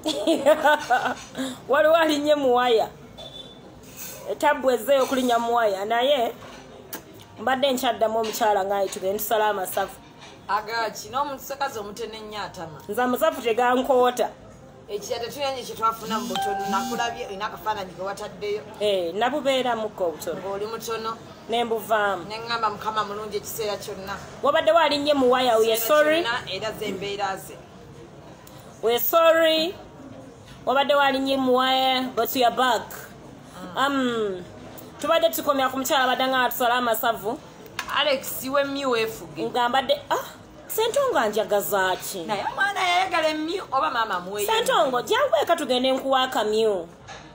waliwo alinnye muwaya etabbu ezzeeyo okulinnya muwaya naye mbadde nkyaddamu omukyala nga tugende tusala amasavu agaki n'omusakazi omutene nnyo atama nze amasavu tegankoota ekiyata tuyanye kye twafuna mu butono nakulabye olina akafaananyi ke wataddeyo nabubeeramukko obutono ng'oli mutono nembuvaamu neŋŋamba mukama mulungi ekiseera kyonna wabaddewo alinnye muwaya we sorry era ze embeera ze we sorry wabaddewo alinnye muwaya but we are back tubadde tukomya ku mukyala badde nga atusala amasavu Alex wemmi weefuge nga mbadde Sentongo anjagaza ki naye omwana yayagala emmyu oba maama muweyo Sentongo jangu eka tugende nkuwa akamyu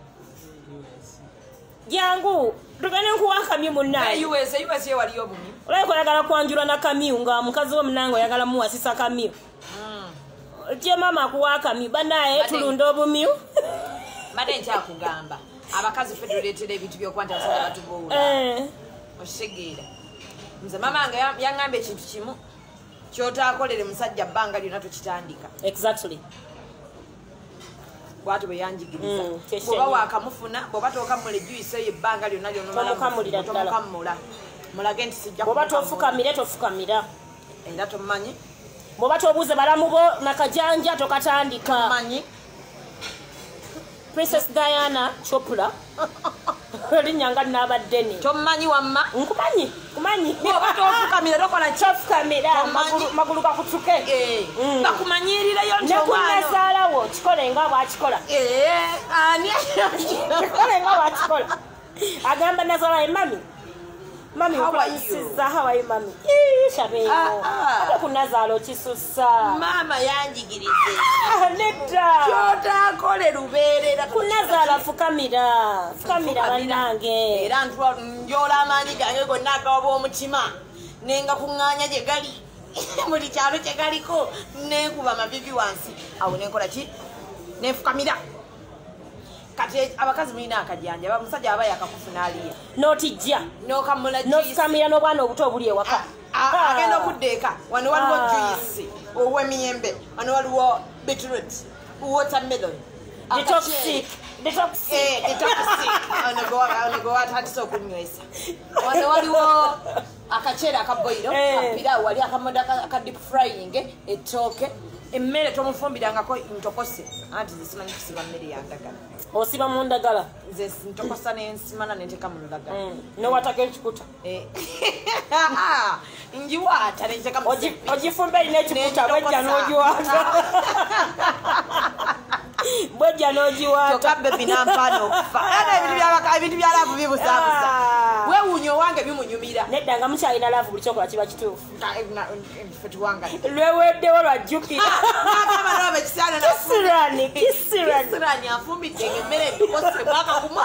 jangu tugende nkuwa akamyu munnaye US waliyo obumyu olabika oyagala kwanjula na kamyu nga mukazi w'omunange oyagala muwasisa kamyu gye maama akuwa akamyu bannaye tulunda obumyu mbadde nkyakugamba abakazi ffe tuleetera ebintu byokuba nti abasajja batubuula okitegeera nze mama nga yaŋŋamba ekintu kimu kyotaakolere musajja bbanga lyonna tukitandika exactly bwati bwe yanjigiriza bw'oba waakamufuna bw'oba tookamula ejuyisa eyo ebbanga lyonna lyonomukamula mulage nti sijja bw'oba tofukamire tofukamira era tomanyi bw'oba tobuuze balamu bo nakajanja tokatandika manyi Princess Diana Chopra linnya nga nnabaddene tomanyi wamma kumanyi bw'oba tofukamira tokola kyofukamira magulu gakutuke bakumanyirirayo nekunazaalawo kikole nga bwakikola ani kikole nga bwakikola agamba nazaala mami nkulayisiza hawaii mami shabeeyo ate kunazaala okisusa maama yanjigirize nedda kyotaakole lubeerera kunazaala fukamira bannange era njoola amaanyi gange gonna agawaba omutima nenga kuŋŋaanya gye gali buli kyalo kye galiko nenkuba amavivi wansi awo nenkola ki nenfukamira kati abakazi mulina akajanja bamusajja aba yakakufuna aliya notijja nokamula nofukamira n'obwana obuto obuli ewaka agenda okudda eka wano waliwo juisi ow'emiyembe wano waliwo beetroot watermelon onegowatandisa okunywesa wano waliwo akaceera akaboiro kapira wali akamoda aka deep frying ettooke emmere tomufumbirangako ntokose anti zisimanyi kusiba mmere yandagala osiba mu ndagala nze ntokosa nensimana nenteka mu lulagala newataka ekikuta njiwaata nenteka ogifumba erina ekikuta bwejja n'ogiwaata bwejja n'ogiwaata kyokka bebi nampaana okufa era ebintu bya laavu bibusaabuza weewuunya owange bimunyumira nedda nga mukyalina laavu buli kyokola kiba kituufu lweweddewo lwajjukira kisirani afumbidde ng'emmere entokose mwaka kumwa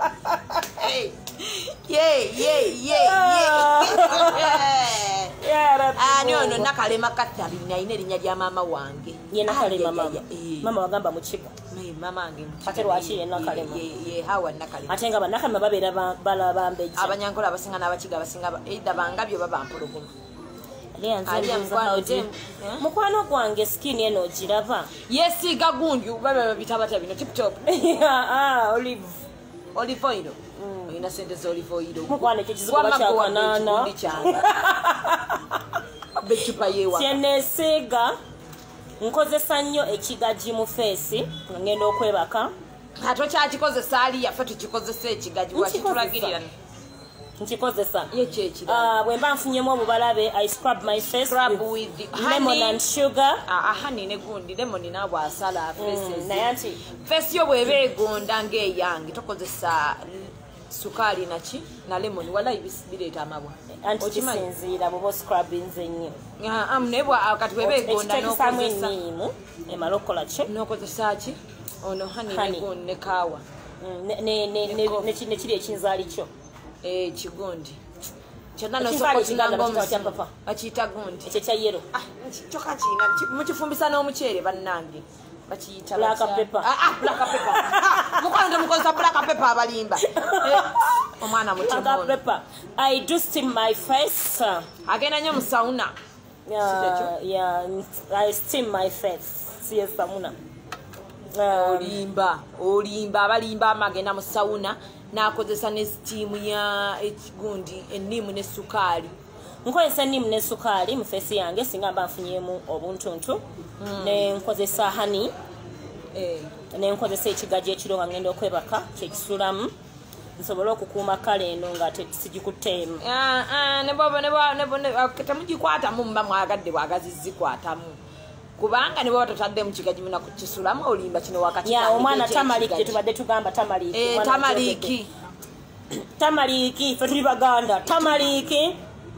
ani ono nakalema Katharine alina erinnya lya maama wange ye nakalema mama wagamba mukiga mama wange ate lwaki ye nakalema ye hawa nakalema ate nga banakalema babeera balabambejja abanyankola abasinga n'abakiga abasinga edda bangabyo baba mpologoma mukwano gwange skini eno ogiraba yesiiga gunju babitabata bino tiptop olive oil olina sente za olive oil mukwano ekyo kizibu bakyakanaana becupa yewa kyeneesiiga nkozesa nnyo ekigaji mu feesi nga ngenda okwebaka ate okyakikozesa ali yaffe tukikozesa ekigaji wakitulagirira nkikozesa yekyekira bwe mba nfunyemu obubalabe I scrub my face with lemon and sugar honey ne gundi lemon nabwo asala faces naye anti face yo bweba egonda ng'eyange tokozesa sukaali naki na lemon wala bireeta amabwa anti kisinziira bwoba scrubinze nnyo naye kati bweba egonda nokozesa emala okukola ki nokozesa ki ono honey ne gundi ne kaawa nekiri ekinzaali kyo kigundi kyonna bakiyita gundi ekyo kya yero kyokka kiina mukifumbisa n'omuceere bannange bakiyita black pepper mukwano temukozesa black pepper abalimba omwana mutima pepper I do steam my face agenda nnyo mu sauna I steam my face siye sauna olimba abalimba amagenda mu sawuna n'akozesa ne sitiimu ya ekigundi ennimu ne sukaali. Nkozesa ennimu ne sukaali mu feesi yange singa mba nfunyemu obuntuntu ne nkozesa hani ne nkozesa ekigaji ekiro nga ngenda okwebaka kyekisulamu nsobole okukuuma kale eno nga sigikuteemu. Temugikwatamu muba mwagadde bwagazizikwatamu kubanga ne baba tatadde mu kigaji muna kukisulamu olimba kino wakati omwana tamaliki tetubadde tugamba tamaliki fe tuli baganda tamaliki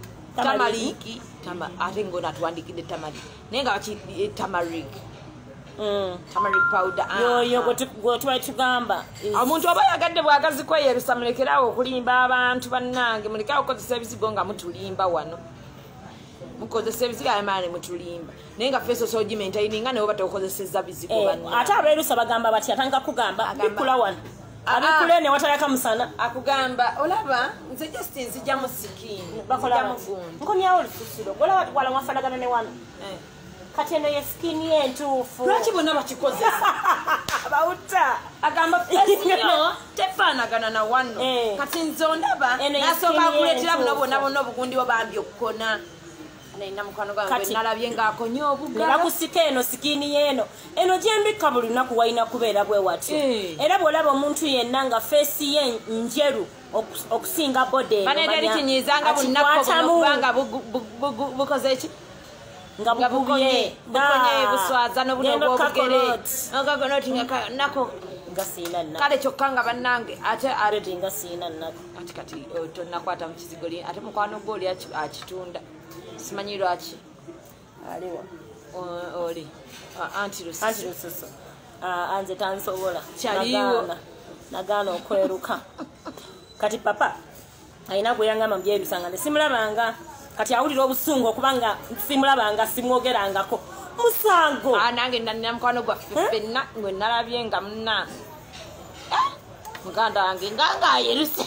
ate ngona tuwandikidde tamaliki naye nga baki tamaric powder yoyo gwe tugamba omuntu oba yagadde bwagazi kweyerusa mulekerawo okulimba abantu bannange mulekawo okukozesa ebizigo nga mutulimba wano mukozesa ebizigo ayamaane mutulimba naye nga feeso sogimentaininga naye oba teukozeseza bizigo banna ate abeerusa bagamba bati atandika kugamba bikula wano abikula ene watayaka musana akugamba olaba nze just nzija mu sikini bakola nkomyawo olususiro gola wala wafanagana ne wano kati eno ye sikini yentuufu lwaki bonna bakikozesa bawuta agamba fesino tefaanagana na wano kati nze ondaba nasooka akuletera buno bonna bonna obugundi bwo bambi okukona naina mukwano gwange nalabye ng'akonya obugala nebakusika eno sikini yeeno eno gyembikka buli lunaku walina kubeera bwe watyo era bw'olaba omuntu yenna nga feesi ye njeru okusinga bode eno banederi kinyizanga bunaku kubanga bukoze eki nga bukubye bukonye buswaza n'obuno bw'obugere okagonoti nako nga siina nnako kale kyokka nga bannange ate already nga siina nnako kati tonnakwata mu kizigo ate mukwano gw'oli akitunda simanyi lwaki aliwa oli antilususu anze tansobola kyaliwo nagaana okweruka kati papa alina gweyangamba mubyerusa nga simulabanga kati awulira obusungu okubanga simulabanga simwogerangako musango nange nanina mukwano gwaffe ffenna ngwe nalabye nga munna muganda wange ngangayeruse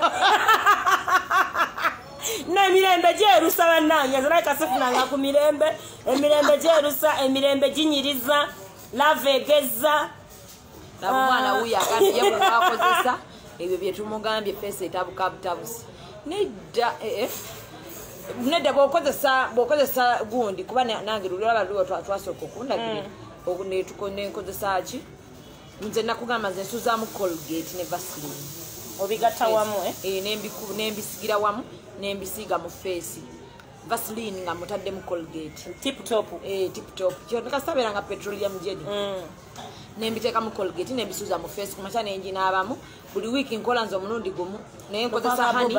n'emirembe gyerusa bannange nze kasifunanga ku mirembe emirembe gyerusa emirembe ginyiriza lava egeza omwana wuyo agambiye bwewakozesa ebyo byetumugambye feesi etabuka butabusi nedda bwokozesa gundi kuba nange lulaba luwo twasooka okundagire nenkozesa ki nze nakugamba nze nsuzaamu colgate ne vaseline obigatta wamu nembisigira wamu nembisiiga mu feesi vaseline nga mutaddemu colgate tiptop kyonekasabeera nga petroleum jelly nembiteeka mu colgate nembisuuza mu feesi kumakya nenginaabamu buli wiiki nkola nze omulundi gumu naye nkozesa hani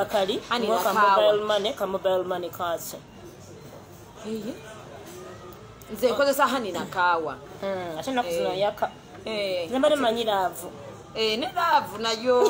kamobile kasi nze nkozesa hani nakaawa ate naku zino yaka nembade manyi laavu ne laavu nayo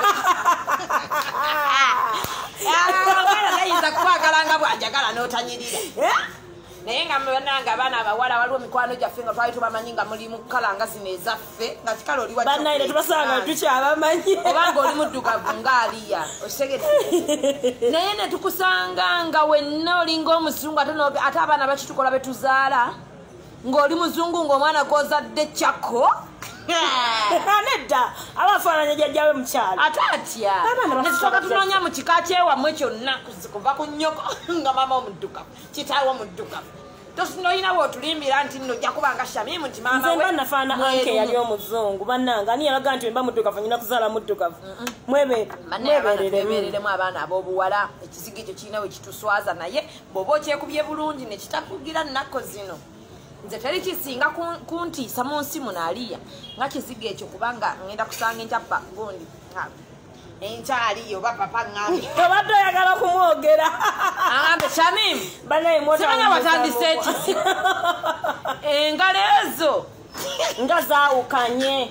gayinza kukwagalanga bwanjagala n'otanyirira naye nga bananga abaana abawala waliwo mikwano gyaffe nga twali tubamanyi nga mulimu kalanga zino ezaffe nga kikale oli banaire tubasanga tukyabamanyi obanga oli muddugavu ngaaliya okitegedde naye ne tukusanga nga wenna olinga omuzungu ate abaana bakitukola betuzaala ng'oli muzungu ng'omwana gwozadde kyako nedda abafaananya jjajjawe mukyalo ate atya netusooka tunoonya mu kika kyewamwe kyonna kuva ku nnyoko nga mama omuddugavu kitaawe omuddugavu tosinoyina bwotulimbira nti nno ojja kubanga shamimu nti mama nze mba nafaana anke yali omuzungu bannanga ani yalaga nti mba muddugavu nyina kuzaala muddugavu mwebeereremu abaana ab'obuwala ekizigo ekyo kirina we kituswaza naye bw'oba okyekubye bulungi ne kitakugira nnako zino nze teri kisinga kuntiisa mu nsi munaaliya nga kizigo ekyo kubanga ngenda kusanga enkyappa gundi enkyaliyo oba papa ngambe obadde oyagala kumwogera agambe shamimu simanya watandise ekizigo engalo ezo nga zaawukanye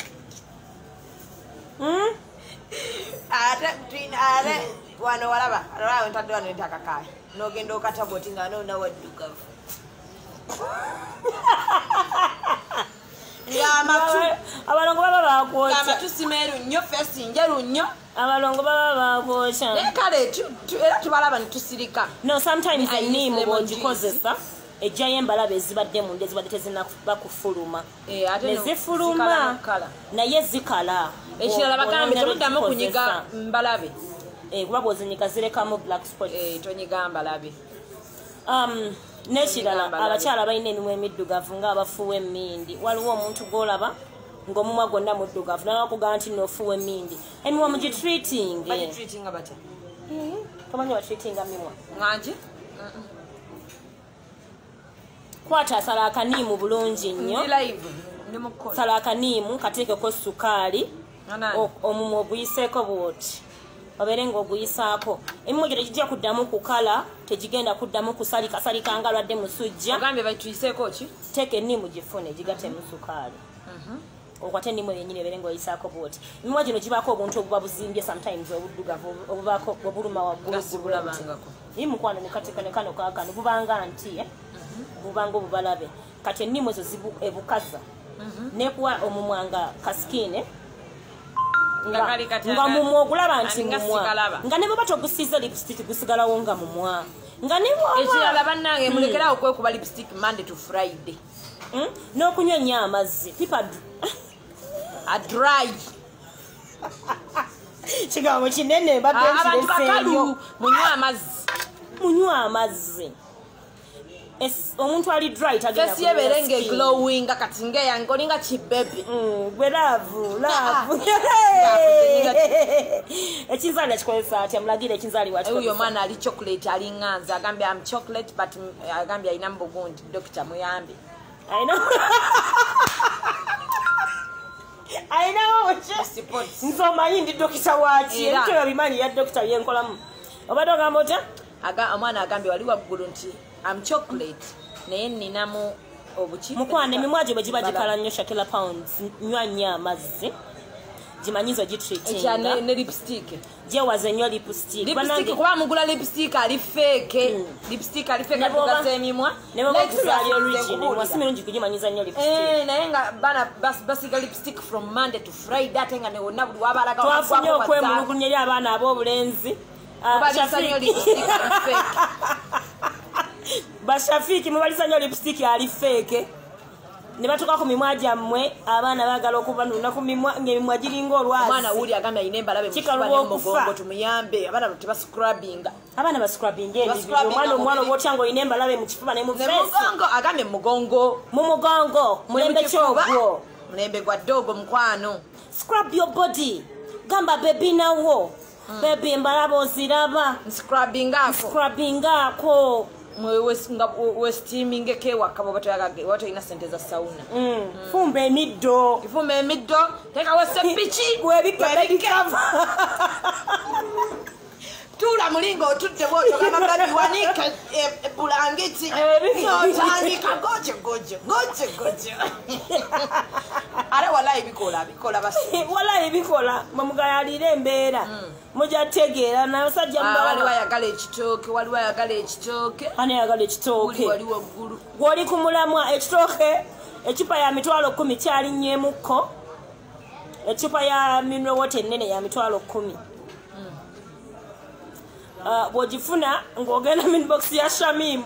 ate wano walaba ntadde wano entakakaaya n'ogenda okataboti nga noona waddugavu abalongo baba bakwokya amatu simeeru nnyo feesi njeru nnyo abalongo baba bakwokya naye kale era tubalaba ne tusirika no sometimes enniimu bw'ogikozesa ejjayo embalabe ezibadde munda ezibadde tezinaba kufuluma ate nezifuluma naye zikala ekirala bagambe temuddamu kunyiga mbalabe kuba bwozinyiga zirekamu black spot tonyiga mbalabe n'ekirala abakyala balina emimwa emiddugavu ng'abafuuwa emmindi waliwo omuntu gw'olaba ng'omumwa gwonna muddugavu nabakugamba nti noofuuwa emmindi emimwa mugitreating tomanyi batreatinga mimwa nganje kwata sala akaniimu bulungi nnyo sala akaniimu kateekeko sukaali omumwa oguyiseeko bwoti obeere ng'oguyisaako emimwa gyo tegijja kuddamu kukala tegigenda kuddamu kusalikasalika nga lwadde musujja ogambye bayituyiseeko ki teeka enniimu gifune gigatemu sukaali okwate enniimu yennyini ebeere ng'oyisaako bwoti emimwa gino gibaako obuntu obuba buzimbye sometimes obuddugavu obubaako obuluma waggulugulabangako naye mukwano ne kano kaakano bubanga nti bubanga obubalabe kati enniimu ezo ebukaza nekuwa omumwa nga kasikine nga mumwa ogulaba nti mumwa nga ne bweba togusiize lipstick gusigalawo nga mumwa nga ekirala bannange mulekerawo okwekuba lipstick Monday to Friday n'okunywa nnyo amazzi pipa adry kigambo kinene abantu bakalu munywa amazzi omuntu ali dry fesi yebeere ng'eglowing kati ngeyange olinga kibebe gwe laavu ekinzaali akikozesa ati amulagire ekinzaali waoyo omwana ali chocolate ali nganza agambye am chocolate but agambye alina mubugundi dokita muyambe ayinawo nze omanyi ndi dokita waki ebityo bimanyi ya dokita byenkolamu obadde ogamba otya omwana agambye wali waggulu nti am chocolate naye ninamu obuki mukwana emimwa gyo bwe giba gikala nnyo Shakila Pounds nywa nnyo amazzi gimanyizo gitreatinga ne lipstick gyewaze nnyo lipstick kuba mugula lipstick ali fake atugasa emimwa nebobaguzali original mwasi mirungi kugimanyiza nnyo lipstick naye nga bana basiga lipstick from Monday to Friday ate nga newonna buli wabalaga twafunye okwemulugunya eri abaana ab'obulenzi bashafiki mubaliza nnyo lipstick ali fake ne batuka ku mimwa gyammwe abaana baagala okubanuna ku mimwa ng'emimwa giringa olwazi omwana wuli agambye alina embalabe mukifuba tumuyambe abaana tebascrubbinga abaana bascrubbinga emibiri omwana oba otya ng'olina embalabe mu kifuba ne mu mugongo agambye mu mugongo mulembe kyogwo mulembe gwa ddogo mukwano scrub your body gamba bebi nawo bebi embalabe oziraba scrubbingako westeaming ekewaka bwebatoyina sente za sauna fumba emiddo tekawo sepiki webikava tula mulinga otudde bwotogamababi wanika bulangiti otandika goje ale walayi bikola walayi bikola mwemugayalira embeera mujategeera nabasajja waliwo ayagala ekitooke gwoli ku mulamwa ekitooke ecupa ya mitwalo 10 kyalinnyemukko ecupa ya mineral ennene ya mitwalo 10 bwogifuna ng'ogenda minbox ya Shamimu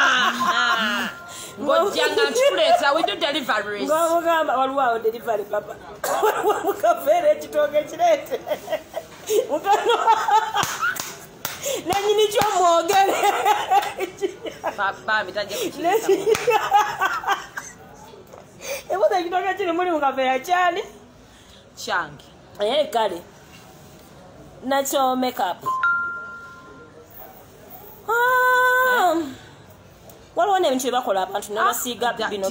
ng'omugamba waliwo awo delivery papa mukafeera ekitooke kirete nenyini kyomwogere ebuza ekitooke kiri muli mukafeera kyani kyange kale nakyo makeup waliwo n'ebintu bye bakola abantu ne basiiga bino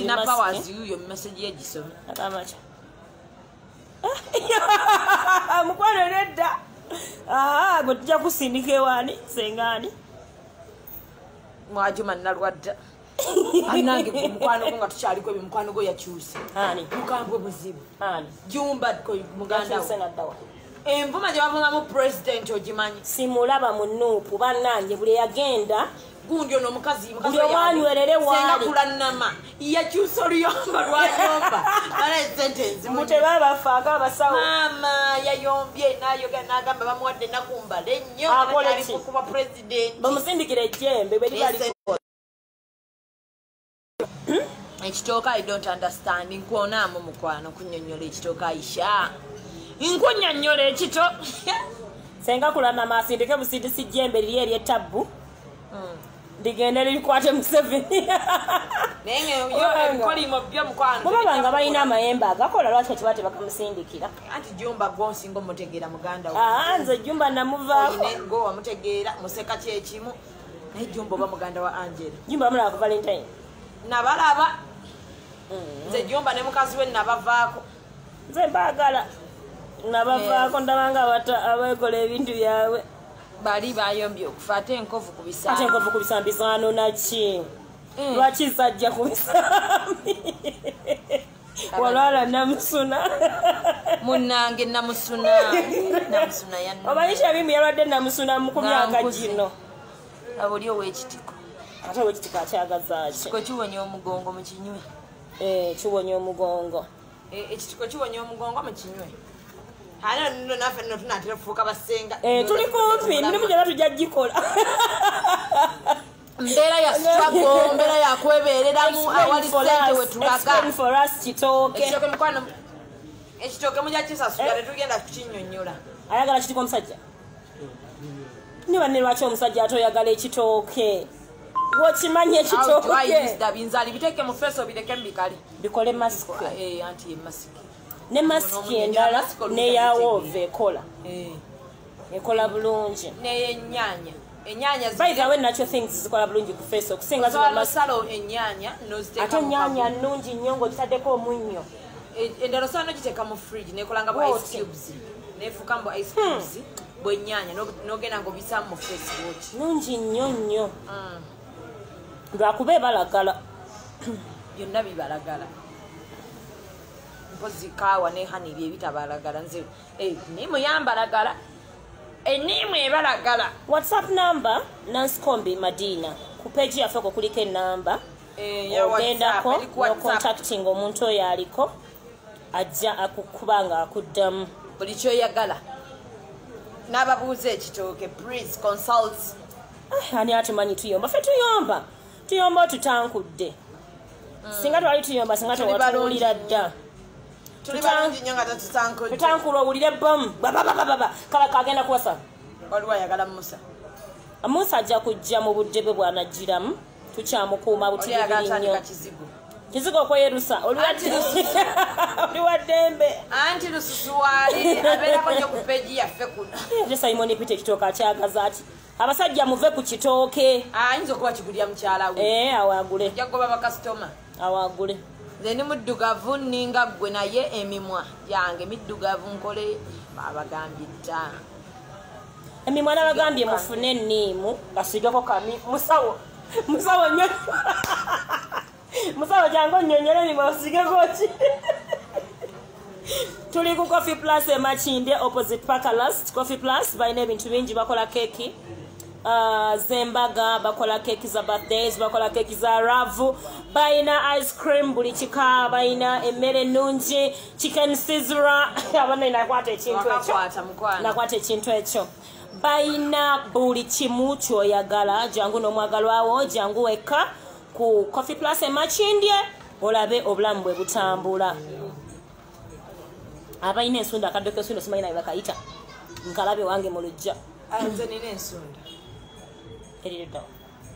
mukwano nedda gwe tujja kusindika ewaani sengaani mwajuma nalwadda anange ku mukwano gwo nga tukyaliko ebyo mukwano gwo yakyuse mukambwe buzibu jumba muganda envuma gye bavungamu pulezidenti ogimanyi simulaba mu nuupu bannange buli yagenda gundi ono omukazi buli omwanywerere waali kulanama yakyusa oluyomba lwayomba bala esente enzimu tebabafaako abasawo maama yayombye n'agamba bamuwadde nakumbala ennyo akoleki kuba pulezidenti bamusindikira ejjembe bwe libali ekitooka I don't understand nkwonaamu mukwano kunnyonnyola ekitooka Aisha nkunnyonnyola ekito senga kulana masindike busindisi jjembe liri ery'ettabbu ndigende likwate Museveni bwebabanga balina amayembe agakola lwaki kiba tebakamusindikira anti Jumba gwonsinga omutegeera muganda nze Jumba namuvaako wamutegeera museka kyekimu naye Jumba oba muganda wa Angela Jumba bamulaba ku Valentine nabalaba nze Jumba ne mukazi we nabavaako nze mbaagala nabavaako ndabanga abekola ebintu byabwe bali bayombye okufa ate enkovu ku bisambi zano naki lwaki sajja ku bisambi walwala namusuna munnange namusuna obanyisha bimu yalwadde namusuna mu myaka gino abuli ow'ekitiko ate ow'ekitiko akyagaza ki ekitiko kiwonya omugongo mu kinywe kiwonya omugongo ekitiko kiwonya omugongo mu kinywe ate nno naffe nno tunaatera okufuuka basenga tuli kumpi mirimu gyona tujja gikola mbeera ya struggle mbeera yakwebeereramu awali ssente we tulaga ekitooke mukwano ekitooke mujja kisasula tetugenda kukinnyonnyola ayagala kitiko omusajja ne banne lwaki omusajja ate oyagala ekitooke wokimanya ekitooke binzaali biteeke mu feeso bireke mbikale bikole masiki anti ye masiki ne masiki endala neyawoova ekola bulungi neyennyanya by the way natural things zikola bulungi ku face okusinga masalo ennyanya ate ennyanya nnungi nnyo ng'ogitaddeko omunnyo endala osobola n'ogiteeka mu fridge nekolanga bu ice cubes nefuuka mu ice cubes bwennyanya n'ogenda ng'obisaamu mu face watch nnungi nnyo nnyo lwakuba ebalagala byonna bibalagala mpozi kaawa ne hani bye bitabalagala nze eniimu yambalagala eniimu ebalagala whatsapp number Nancy Kombi Madina ku page yaffe ko kuliko enamba ogendako nocontacting omuntu oyo aliko ajja akukubanga akuddamu buli kyoyagala n'ababuuza ekitooke please consult ani atumanyi tuyomba ffe tuyomba otutankudde singa twali tuyomba singa tewatuwulira dda tutankula owulire bomu kala kagenda kuwasa waliwo ayagala Musa ajja kujja mu budde bwe bwanajjiramu tukyamukuuma butibibiri nnyo kizigo okweyerusa oli wa ddembe anti lususu waali abeerako nnyo ku peegi yaffe kuno ate Simon Peter ekitooke akyagaza ati abasajja muve ku kitooke ayinza okuba kigulya mukyala we awagule jagoba bakasitoma awagule nze ni muddugavu ninga ggwe naye emimwa yange middugavu nkole abagambye dda emimwa n'abagambye mufune enniimu gasigeko kami musawo nnyo musawo jangu onnyonnyole emimwa osigeko ki tuli ku Coffee Plus Makindye opposite Parklast Coffee Plus balina ebintu bingi bakola keki zembaga bakola keki za birthdays bakola keki za ravu balina ice cream buli kika balina emmere nnungi chicken sizzler abana nakwata ekintu ekyo balina buli kimu kyoyagala jangu n'omwagalwawo jangu wekka ku Coffee Plus Makindye olabe obulamu bwe butambula abalina ensunda akadde k'ensunda simanyi naye bakayita nkalabe wange mu lujja nze nina ensunda eririddawo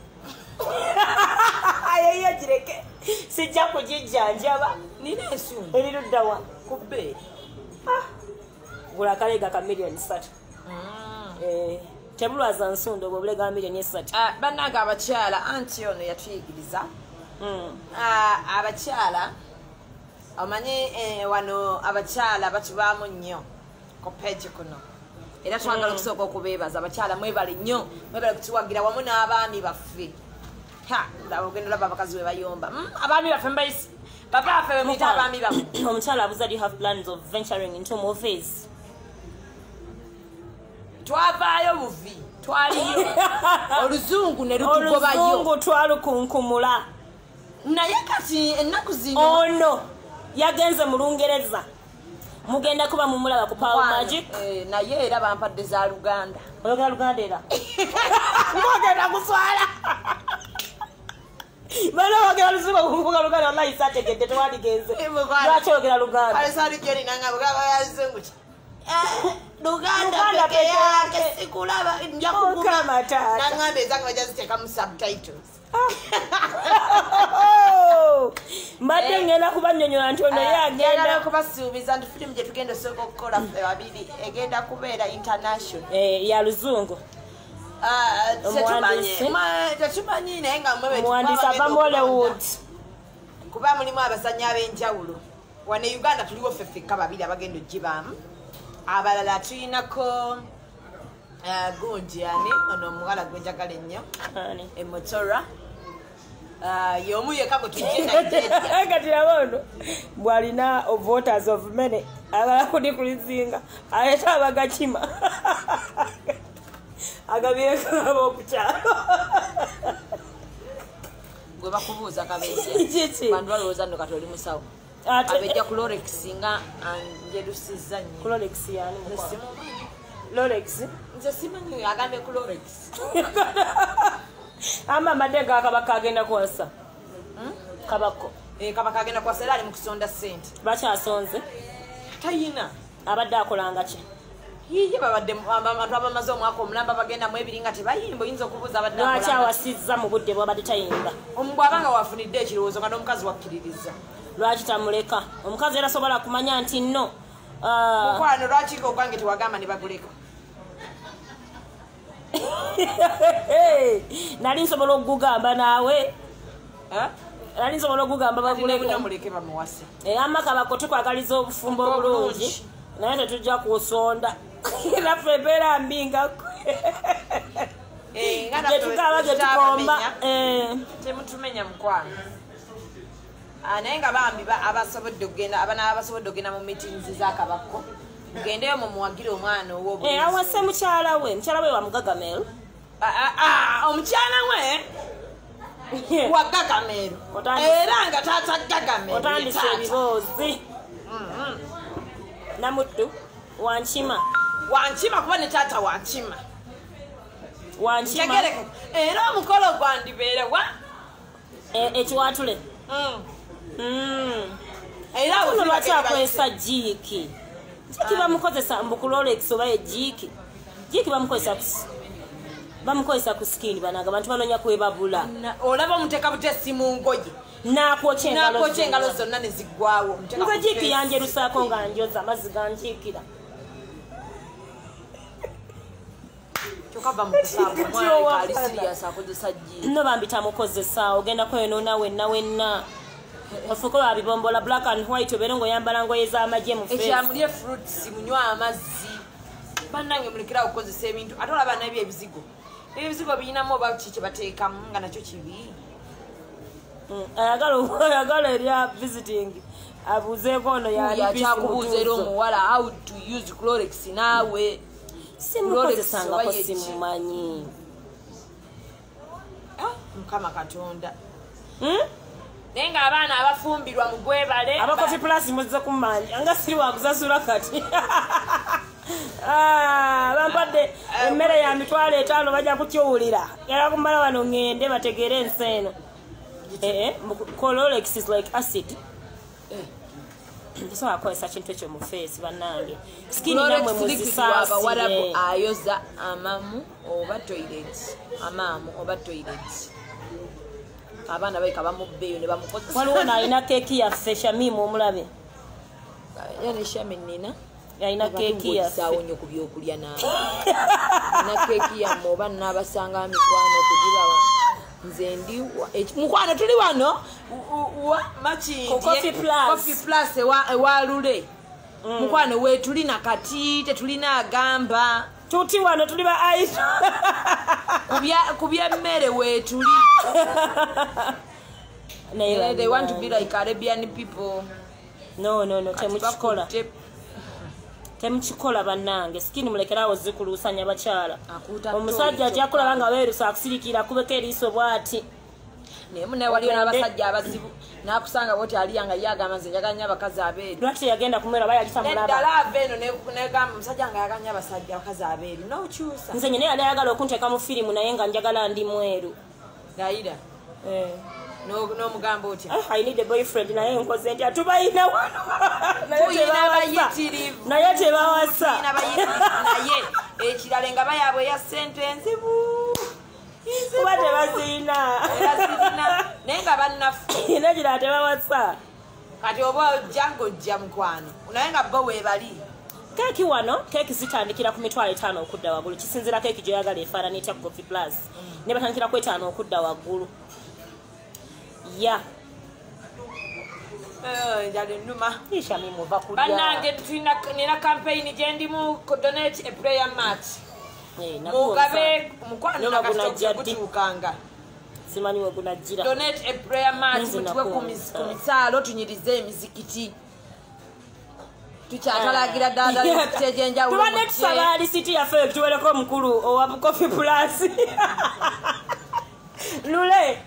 yeyo gireke sijja kugijjanjaba nina ensunda eriruddawa ku bbeeri gula akalega ka miliyoni 3 tebulwaza nsunda obwo obulega miliyoni 3 bannange abakyala anti ono yatuyigiriza abakyala omanyi wano abakyala batubaamu nnyo ku peegi kuno era twagala okusooka okubeebaza abakyala mwebale nnyo mwebale kutuwagira wamu n'abaami baffe ogenda olaba abakazi we bayomba abaami baffe mbayisi papa baffe bemuyita abaami baffe omukyala abuza do you have plans of venturing into movies twavaayo buvi twaliyo oluzungu ne lutugobayo oluzungu twalukunkumula naye kati ennaku zino ono yagenze mu Lungereza mugenda kuba mumulaba ku Power Magic naye era bampadde za Luganda oyogera Luganda era ngogenda kuswala Bana wagera Luzungu kuvuga Luganda wallahi sategedde twaligenze. Lwaki ogera Luganda? Ale sali jeri nanga bugaba ya Luzungu. Luganda peke yake sikulaba nja kukuka matata. Nangambe zangu bajaziteka mu subtitles. Mbadde ngenda kubanyonyola nti ono yagenda kubasuubiza nti firimu gye tugenda osooka okukola ffe babiri egenda kubeera international ya Luzungu. Tetumanyi naye nga omuwandiisi ava mu Hollywood kuba mulimu abazannyi ab'enjawulo wano e Uganda tuliwo ffeffekka babiri abagenda ogibaamu abalala tulinako gundi ani ono omuwala gwenjagala ennyo Emotora y'omu yekka gwe tujje kati yabono bw'alina voters of many agala kudikulizinga aleeta abagakima agabyeko ab'okukyalo gwe bakubuuza kabeese bantu balowooza nno kati oli musawo abejja ku Lorex nga njerusiza nnyo. Ku Lorex yani Lorex nze simanyi agambe ku Lorex ama madega akabaka agenda kwasa kabako kabaka agenda kwasa era ali mu kusonda ssente bakyasonze tayina abadde akolanga ki yiye babadde abantu abamaze omwaka omulamba bagenda mu ebiri nga tebayimba oyinza okubuuza abadde lwaki awasizza mu budde bwabadde tayimba bw'abanga wafunidde ekirowoozo nga n'omukazi wakkiririza lwaki tamuleka omukazi era sobola kumanya nti nno mukwano lwaki ogwange tewagamba ne baguleka nali nsobola okugamba naawe nali nsobola okugamba baguleka muleke bamuwase amaka bako tukwagaliza obufumbo obulungi naye tetujja kusonda naffe embeera mbingako getukaba getukomba temutumenya mukwano naye nga bambi abasobodde okugenda abaana abasobodde okugenda mu meetings z'akabako mugendeyo mumuwagire omwana ow'obulungi awase mukyala we wamugagamero omukyala we wagagamero era nga taata gagamero otandise ebiboozi namuddu wankima kuba ne taata wankima ntegereke era omukolo gwandibeere wa ekiwatule era ono lwaki akozesa jiiki bamukozesa mbu ku Rolex oba ejiiki bamukozesa ku skini banaga abantu banonya kwebabula olaba omuteeka butesi mu ngoye nakwokya engalo zonna ne ziggwawo nze jiiki yanjerusaako nga njoza amazzi ganjiikira nno bambi tamukozesa ogenda kweyonoona wenna ofuko babibombola black and white obeera ng'oyambala ngoye z'amagye mu ekyamulye fruits munywa amazzi bannange mulekera okukozesa ebintu ate olaba nabyo ebizigo birinamu oba kiki bateekamu nga nakyo kibi ayagala erya visiting abuuzeeko ono yakyakubuuza era omuwala how to use Clorox naawe simukozesangako simumanyi mukama katonda naye nga abaana abafumbirwa mu gwebale abakofi plus muzze kumanja nga siri wakusasula kati bampadde emmere ya mitwalo 5 bajja kukiwulira era kumala wano ngende bategere ensi eno Clorox is like acid so akozesa kintu ekyo mu face bannange skini namwe muzisaasire ayoza amamu oba toilet abaana bayika bamubbeeyo ne bamukozesa waliwo naalina keeki yaffe Shamimu omulabe yani Shami nina yalina keeki yaffe nnyo ku byokulya naawe na keeki yamme oba naabasanga mikwano okugibaba nze ndi mukwano tuli wano Coffee Plus ewalule mukwano wetulina kati tetulina agamba tuti wano tuli ba aiso ku byemmere weetuli they want to be like Arabian people no temukikola bannange sikini mulekerawo zikuluusanya bakyala omusajja ajja kulaba nga weerusa akusirikira kubeko eriiso bw'ati naye munaye waliyo n'abasajja abazibu n'akusanga bwoti aliya nga ye agamba nze njagala nnyo abakazi abeeru lwaki yagenda kumera oba yali tamulaba neddala ava eno negamba omusajja nga yagala nnyo abakazi abeeru n'okyusa nze nyine yali ayagala okunteeka mu firimu naye nga njagala ndi mweru gayira n'omugamba otya I need a boyfriend naye nkoze nti atubayina wano naye tebawasa naye ekirala nga bayabwe ya sente enzibu kuba tebazirina naye nga bannaffe nekirala tebawasa kati oba ojja ng'ojja mukwano naye nga bo weebali keeki wano keeki zitandikira ku $5 okudda waggulu kisinzira keeki gyoyagala efaanana etya Coffee Plus ne batandikira ku $5 okudda waggulu ya njali nnuma ishamimuva kulya bannange nina campaign gye ndimu ku donate a prayer mat mugabe mukwano nakatuukanga simanyi we gunajjira donate a prayer mat mutuwe ku misaalo tunyirize emizikiti tukyatalagira ddala emizikiti egyenjawulo tubadde tusaba lisiti yaffe tuwereko omukulu owa Coffee Plus lule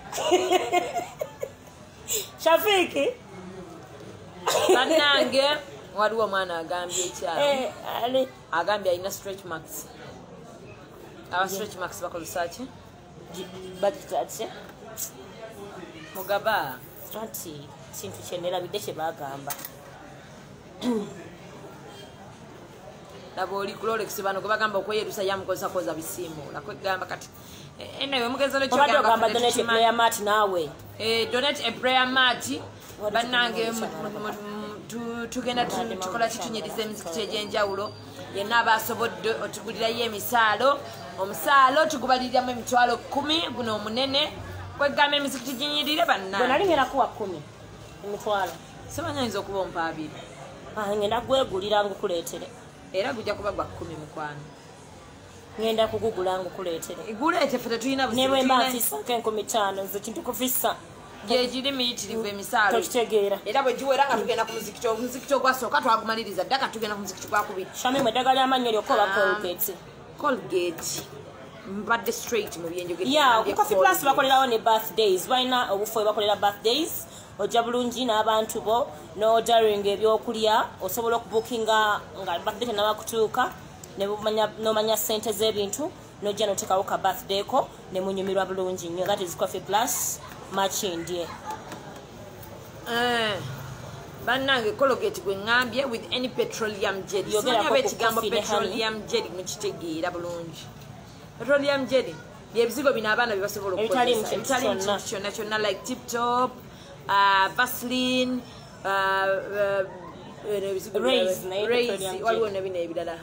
Shafiki bannange waliwo omwana agambye ekyalo agambye alina stretch marks aba stretch marks bakozesa ki bakitaki mugaba ati kintu kyenerabidde kye bagamba laba oli ku Rolex bano gwe bagamba okweyerusa yamukozakoza bisiimuula kwegamba kati enewe mugezano kyogamba donate a prayer mat naawe donate a prayer mat bannange tugenda tukola kitunyiriza emizikiti egyenjawulo yenna abasobodde otugulirayo emisaalo omusaalo tugubaliriramu $10,000 guno omunene kwegamba emizikiti ginyirire bannange nalingera kuwa 10 emitwalo simanya oyinza okuba ompa 2 ngenda gwegulira ngukuleetere era gujja kuba gwa 10 mukwano ngenda kugugula ngukuleetere guleete ffe tetulina nebwemba nfisako 5,000 nze kintu kufisa gyegiri miyitirivu emisaalo tokitegeera era bwe giwera nga tugenda ku muzikiti ogwasooka twagumaliriza ddaka tugenda ku muzikiti gwakubiri shamimu eddagala ly'amannyo lyokoba Colgate mbadde straight mu byenjogera ya ku Coffee Plus bakolerawo ne birthdays balina obufu we bakolera birthdays ojja bulungi n'abantu bo n'odaring ebyokulya osobola okubukinga nga birthday tenaba kutuuka n'omanya ssente z'ebintu n'ojja n'oteekawo ka birthday ko ne munyumirwa bulungi nnyo that is Coffee Plus machindye bannange Colgate gwe ŋŋambye with any petroleum jelly simanya bekigambo petroleum jelly mukitegeera bulungi petroleum jelly byebizigo bino abaana byebasobola okukozesa ebitali mu kyonna kyonna like Tip Top Vaseline waliwo nebino ebirala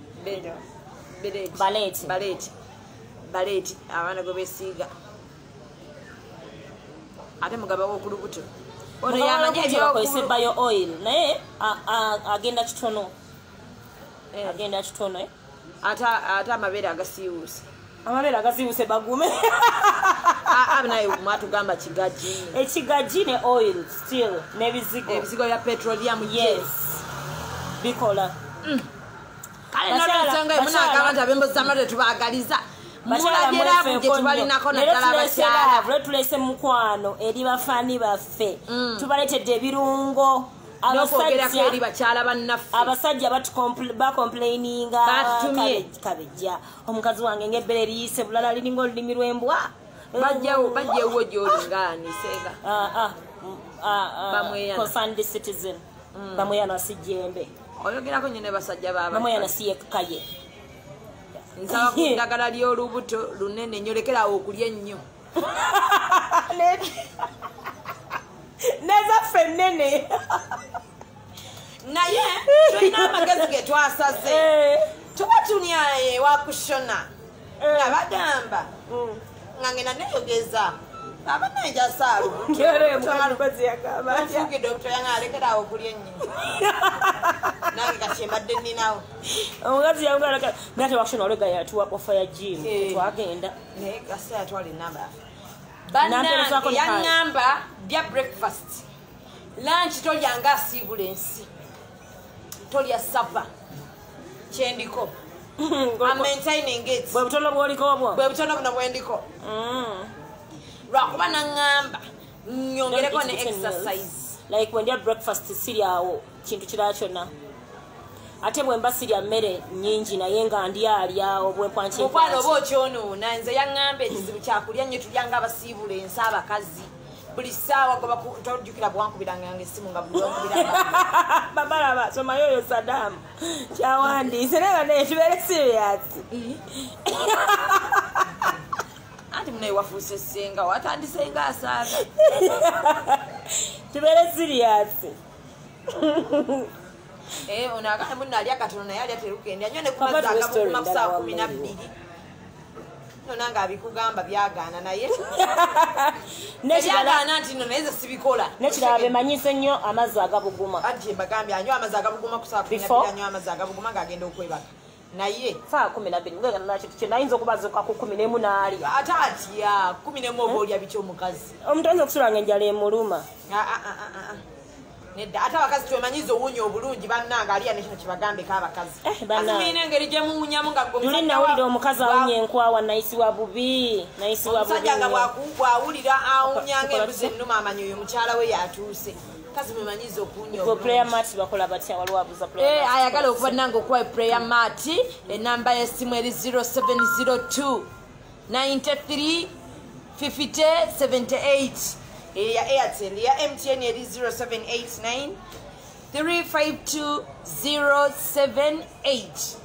baleti abaana gwe besiiga ate mugaba w'okulubuto ono yamanya ebyokukozesebayo oil naye agenda kitono ate amabeere agasiiwuse bagume naye mwatugamba kigaji ekigaji ne oil still ebizigo bya petroleum yes bikola kale nolwensonga emunagamba nti abembozi z'amata tetubaagaliza mulageramu gye tubalinako naddala abakyala tulese mukwano eri bafaani baffe tubaleetedde ebirungo n'okwogerako eri bakyala bannaffe abasajja bakomplaininga kabejja omukazi wange ng'ebbere eriyise bulala liringa olulimi lw'embwa bajjawo gy'olingaani seega concerned citizen bamweyana si jembe oyogerako nnyo ne basajja bamweyana si yekkaye nsaba ku ddagala ly'olubuto lunene nnyo lekerawo okulya ennyo nezaffe ennene naye tulina amagezi ge twasaze tuba tunya wakushona nga bagamba nga ngenda neyogeza abaneja saalufuukidde obutoyanga alekerawo okulya ennyo nange kakyembadde nninawo omugazi yangalaka nate wakushona olega yatuwa ofa ya jimu twagenda naye gasa yatwala enamba bannange yaŋŋamba bya breakfast lunch tolyanga asiibula ensi tolya sapa kyendiko bwe butono bwoliko obwo bwe butono buno bwendiko lwakuba naŋŋamba nyongereko ne exercise like wendya breakfast siryawo kintu kirala kyonna ate bwemba sirya mmere nnyingi naye nga ndyalyawo bwempwanmukwano oba okyonoona nze yaŋŋamba ekizibu kyakulya nnyo tulyanga abasiibula ensi abakazi buli ssaawa tojjukira bwankubiranga ng'essimu nga buli wankubiranga babalaba soma yoyo Saddam kyawandiise naye nga naye tubeere serious anti munaye wafuuse ssenga watandise nga asaaga tubeere serious ono agane munno ali akatono naye ali aterukendya nyo ne kumazza agabuguma ku ssaawa 12 nonanga abikugamba byagaana naye byagaana nti no naye ze sibikola nekiraba bemanyise nnyo amazzi agabuguma ati mbagambye anywa amazzi agabuguma ku ssaawa 12 anywa amazzi agabuguma ng'agenda okwebaka naye saa 12 ngega nakyo kyenayinza okubazuka ku 14 n'ali ate atya 11 oba olya biki omukazi omuntu ayinza okusulanga enjala emuluma nedda ate abakazi twemanyiza owunya obulungi bannanga aliya nekino kibagambeko abakazi asimirina engeri gye muwunyamu nga juli nawulira omukazi awunya enkwawa nayisibwa bubi omusajja nga bwawulira awunyanga embuzi ennuma amanya oyo mukyala we yatuuse kazi mwemanyiza okuwunya ayagala okuba nange okuwa prayer mat enamba y'essimu eri 0702 93 50 78 ya Airtel ya MTN eri 0789 352 078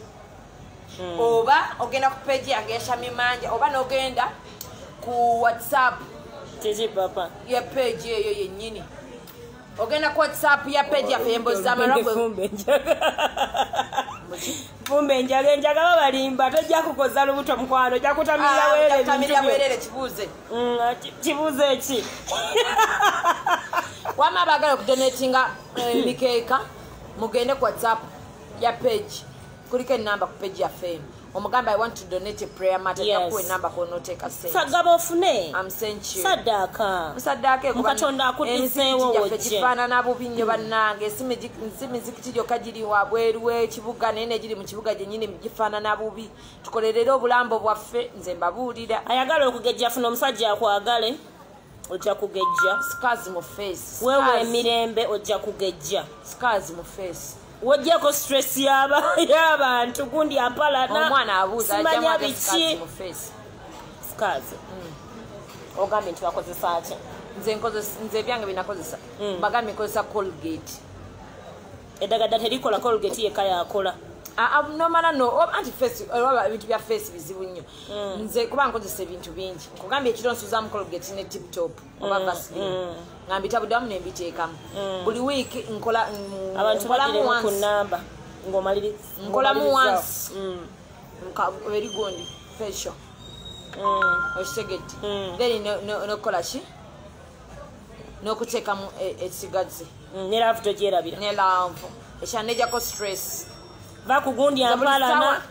oba ogenda ku page yange ya Shami Manja oba n'ogenda ku WhatsApp papa ya page eyo yennyini ogenda ku WhatsApp ya page yaffe Emboozi z'Amarwa Fumbe njagala balimba tojja kukoza lubuto mukwano ojja kutamira weerere kibuuze eki wama bagala okudonatinga emikeeka mugende ku WhatsApp ya page kuliko enamba ku page yaffe omugamba I want to donate a prayer mat akuwa enamba konoteeka sente sagaba ofune saddaaka mukatonda akuddizeewo wojje gifaanana bubi nnyo bannange si mizikiti gyokka giri wabweru w'ekibuga naye negiri mu kibuga gyennyini gifaanana bubi tukolerere obulambo bwaffe nze mbabuulira ayagala okugejja afuna omusajja akwagale ojja kugejja scars mu face wewe emirembe ojja kugejja scars mu face wojjako stress y'abantu gundi ampalana omwana abuuza simanya biki mu face scars ogambye nti wakozesa ki nze ebyange binakozesa bagambye nkozesa Colgate eddagala terikola Colgate yekka yakola nomala no anti face ebintu bya face bizibu nnyo nze kuba nkozesa ebintu bingi nkugambye ekiro nsuzamu Colgate ne tip top oba Vaseline nga mbitabuddamu ne mbiteekamu buli wiiki nkolamu once eri gundi facial okitegedde then nokukola ki n'okuteekamu esigazi ne laavu togyerabira ne laavu ekyanejjako stress vakugundi ampalana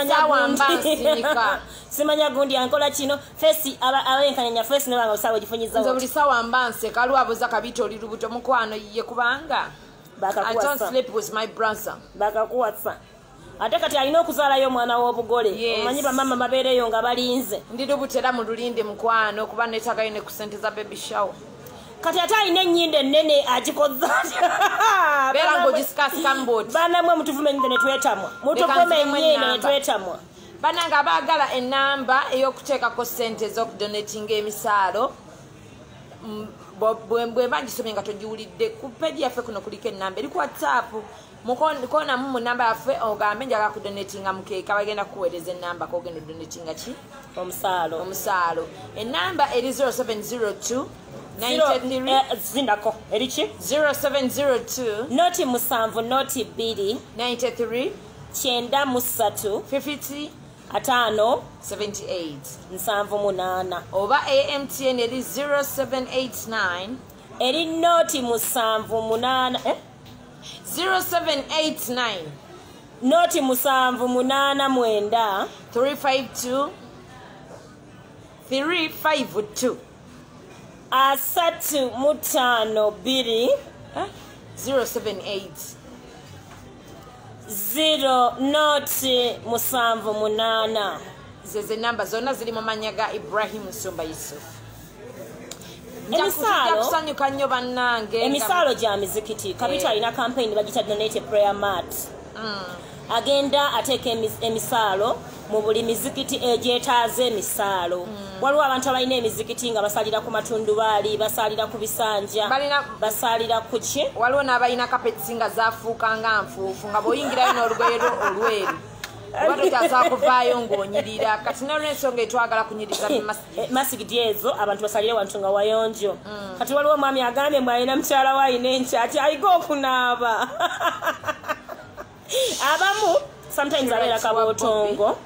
simanya gundi ankola kino fesi abenkanyanya fesi nebanga osawe gifunyiza nze buli sawa mba nseka alwabuza kabita oli lubuto mukwano ye kubanga I don't sleep with my brother bakakuwasa ate kati alina okuzaalayo omwana w'obugole omanyi bamama babeereyo nga balinze ndi lubuto era mu lulinde mukwano kuba neetagayo ne ku sente za baby shower kati ate alina ennyinda ennene agikoza beera ng'ogisikasika mbooti banamwe mutuvume ennyindo ne twetamwa mutuvume ennyindo ne twetamwa bannange abaagala ennamba ey'okuteekako ssente ez'okudonatinga emisaalo bwe mba ngisomye nga togiwulidde ku peji yaffe kuno kuliko ennamba eri ku WhatsApp mukonamu mu nnamba yaffe ogambe njagala kudonatinga mukeeka bagenda kukuweereza ennamba kogenda odonatinga ki omusaalo ennamba eri 0702 zindako eriki 0702 noti 7 noti 2 93 93 50 5 78 78 oba AMTN eri 0789 eri noti 7 0789 noti 789 352 352 asatu mutano 2 078 0 noti 7 zeze namba zonna ziri mu manya ga Ibrahim Nsumba Yusuf emisaalo nnyo bannange emisaalo gya mizikiti kabita alina campaign bagita donate prayer mat agenda ateeka emisaalo mu buli mizikiti egyetaaze emisaalo. Waliwo abantu abalina emizikiti nga basalira ku matundubaali, basalira ku bisanja, basalira ku ki. Waliwo n'abalina kapeti nga zaafuuka nga nfuufu nga bw'oyingirayo n'olugoye olweru oba tokyasobola kuvaayo ng'onyirira. Kati n'olw'ensonga etwagala kunyiriza masigidi ezo abantu basalire wantu nga wayonjo. Kati waliwo omwami agambye mwe alina mukyala we ayina enkyati ayiga okunaaba. Abamu sometimes abeera kabootongo.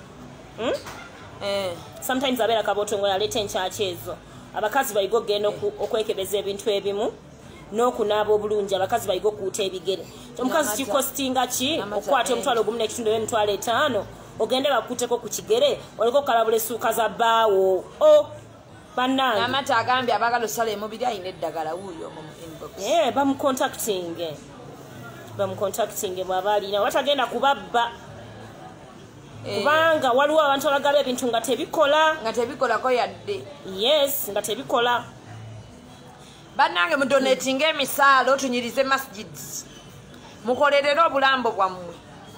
Sometimes abeera kabootongo yaleeta enkyaki ezo. Abakazi bayiga okugenda okwekebeza ebintu ebimu n'okunaaba obulungi. Abakazi bayiga okuuta ebigere. Omukazi kikostinga ki okukwata omutwalo ogumu n'ekitundu emitwalo 5 ogende bakuuteko ku kigere oliko okalabula essuuka za bbaawo. Bannange n'amata agambye abaagala osala emubiri ayina eddagala wuuyo mu inbox. bamucontacting bw'aba alina watagenda kubabba. Kubanga waliwo abantu abagaba ebintu nga tebikolako yadde. Yes, nga tebikola. Bannange mudonatinga emisaalo tunyirize masjid. Mukolerere obulambo bwammwe.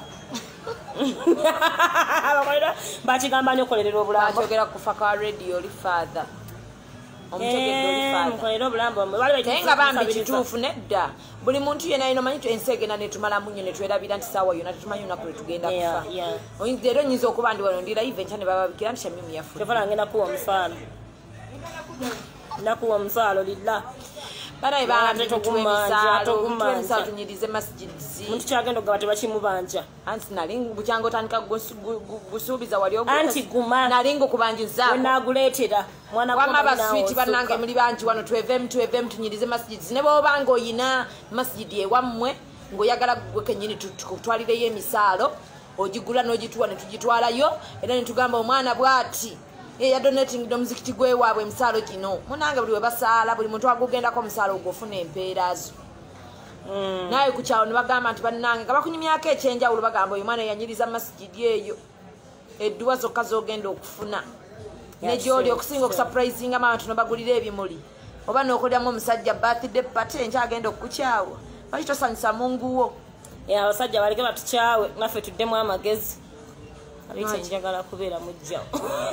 Bakigamba nyo kolerera obulambo. Bakyogera kufa kwa radio oli father. Mukolerera obulambo bwammwe. Tenga bambi kituufu nedda. Buli muntu yena ino manyi ensegena netumala munyo netwerabira nti sawa yona tumanyi olunaku lwe tugenda kufa. Leero nyinza okuba ndi wano ndi live enkya ne bababikira nti Shamim yafu. Kyova ngenda kuwa omusaalo. Nakuwa omusaalo lilla. Banaye bantu tumisaalo tunyirize masjid. Muntu kyagenda okugaba tebakimubanja. Anti nali bukyango otandika gusuubiza wali ogwo. Anti guma. Nali ngokubanjizaako. Wenaguleetera. Mwana gwa mama switi bannange muli bangi wano twevemu tunyirize masjid. Ne bw'oba ng'oyina masjid ewammwe ng'oyagala gwe kennyini tukutwalireyo emisaalo ogigula n'ogituwa ne tugitwalayo era ne tugamba omwana bw'ati ya donating domuzikiti gwe waabwe emisaalo gino. Munange buli we basaala buli muntu agugendako omusaalo ogwofuna empeera zo. Naye ku kyalo ne bagamba nti bannange nga bakunyumyako ekyenjawulo bagamba oyo mwana yanyiriza masjidi eyo edduwa zokka z'ogenda okufuna. Ne gy'oli okusinga okusurprisinga abantu n'obagulira ebimuli oba n'okoleramu omusajja birthday party enkya agenda okukukyawa. Lwaki tosanyusa Mungu wo? Abasajja baleke batukyawe naffe tuddemu amagezi. Abite njagala kubeera mujjawo.